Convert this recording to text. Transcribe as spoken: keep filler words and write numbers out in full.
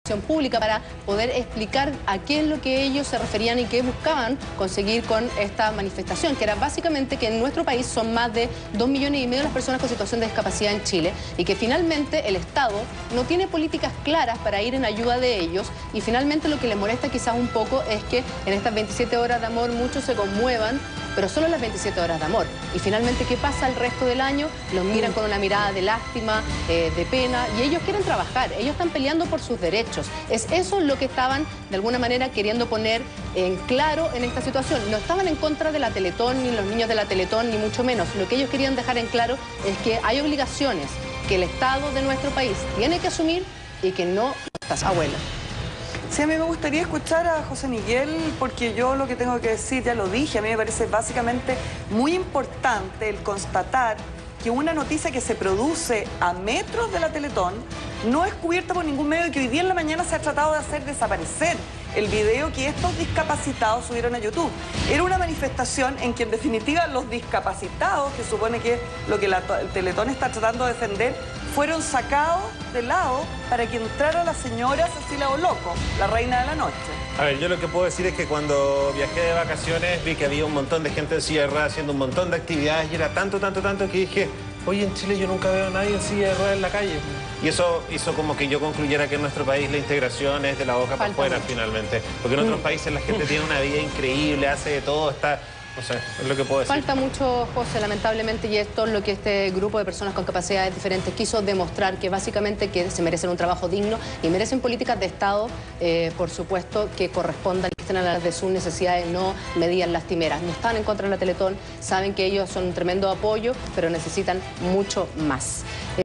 pública para poder explicar a qué es lo que ellos se referían y qué buscaban conseguir con esta manifestación, que era básicamente que en nuestro país son más de dos millones y medio las personas con situación de discapacidad en Chile y que finalmente el Estado no tiene políticas claras para ir en ayuda de ellos y finalmente lo que les molesta quizás un poco es que en estas veintisiete horas de amor muchos se conmuevan, pero solo las veintisiete horas de amor. Y finalmente, ¿qué pasa el resto del año? Los miran con una mirada de lástima, eh, de pena, y ellos quieren trabajar, ellos están peleando por sus derechos. Es eso lo que estaban, de alguna manera, queriendo poner en claro en esta situación. No estaban en contra de la Teletón, ni los niños de la Teletón, ni mucho menos. Lo que ellos querían dejar en claro es que hay obligaciones que el Estado de nuestro país tiene que asumir y que no estas abuelas. Sí, a mí me gustaría escuchar a José Miguel, porque yo lo que tengo que decir, ya lo dije, a mí me parece básicamente muy importante el constatar que una noticia que se produce a metros de la Teletón no es cubierta por ningún medio y que hoy día en la mañana se ha tratado de hacer desaparecer el video que estos discapacitados subieron a YouTube. Era una manifestación en que en definitiva los discapacitados, que supone que es lo que la, el Teletón está tratando de defender, fueron sacados de lado para que entrara la señora Cecilia Oloco, la reina de la noche. A ver, yo lo que puedo decir es que cuando viajé de vacaciones vi que había un montón de gente en silla de ruedas haciendo un montón de actividades y era tanto, tanto, tanto que dije, oye, en Chile yo nunca veo a nadie en silla de ruedas en la calle. Y eso hizo como que yo concluyera que en nuestro país la integración es de la boca para afuera finalmente. Porque en otros países la gente tiene una vida increíble, hace de todo, está... No sé, es lo que puedo decir. Falta mucho, José, lamentablemente, y esto es lo que este grupo de personas con capacidades diferentes quiso demostrar, que básicamente que se merecen un trabajo digno y merecen políticas de Estado, eh, por supuesto, que correspondan, que estén a la de sus necesidades, no medidas lastimeras. No están en contra de la Teletón, saben que ellos son un tremendo apoyo, pero necesitan mucho más.